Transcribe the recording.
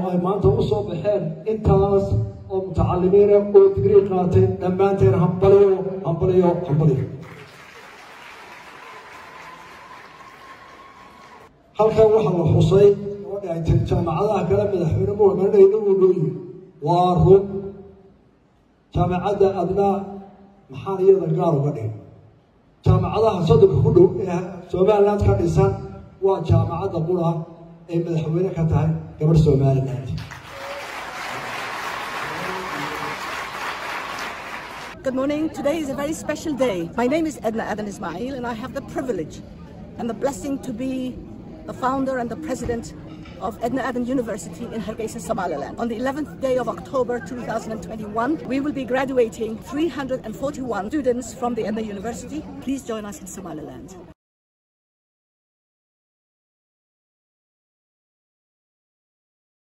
ay maanta u soo baxeen intaas oo mutacalimiin oo digrii qaatay dhammaanteen hambaliyo. halkan waxaa la xusay oo dhacay jaamacadaha kala madaxweyne muhammad dhowdhooyi waa run jaamacadda adna maxaan iyada gaar uga dhigay jaamacadaha soddonka ku dhow ee Somaliland ka dhisan waa jaamacadda qura ee madaxweyne ka tahay gabar Somaliland. Good morning. Today is a very special day. My name is Edna Adan University and I have the privilege and the blessing to be the founder and the president of Edna Adan University in Hargeisa Somaliland. On the 11th day of October 2021, we will be graduating 341 students from the Edna University. Please join us in Somaliland.